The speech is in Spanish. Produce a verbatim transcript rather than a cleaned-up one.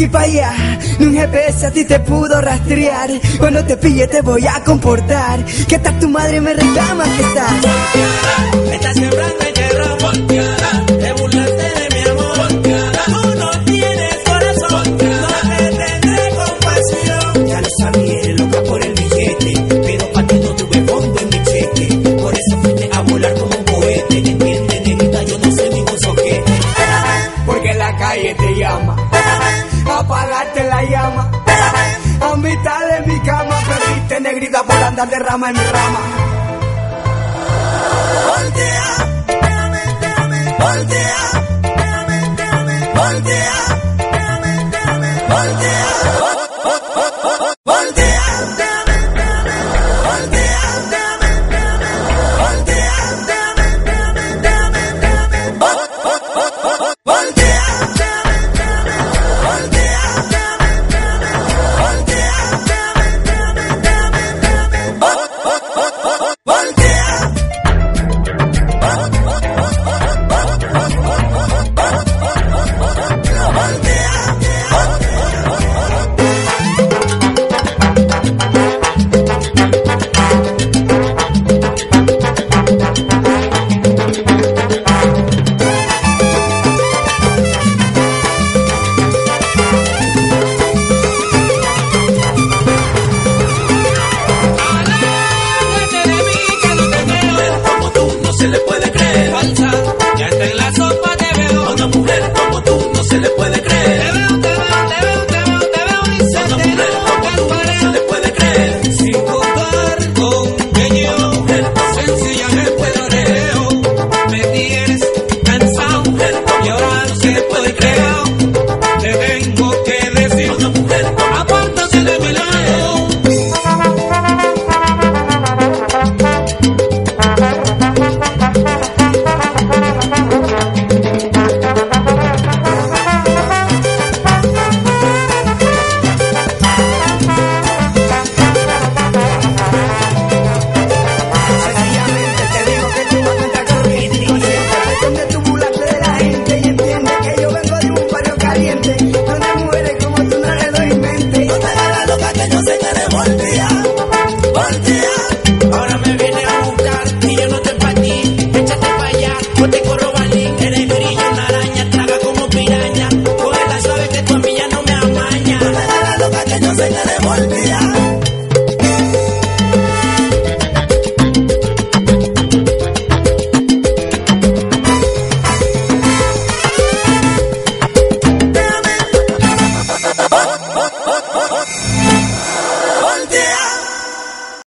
aquí pa' allá, ni un G P S a ti te pudo rastrear. Cuando te pille te voy a comportar, que estás tu madre me reclama que estás. Me estás sembrando en hierro, volteada. Te burlaste de mi amor, volteada. Tú no tienes corazón, no te tendré compasión. Ya lo sabía, eres loca por el billete, pero pa' ti no tuve fondo en mi cheque. Por eso fuiste a volar como un cohete. ¿Entiendes, negrita? Yo no soy ningún soquete. Porque la calle te llama, apagarte la llama. A mitad de mi cama perdiste, negrita, por andar de rama en rama. Voltea, voltea, voltea.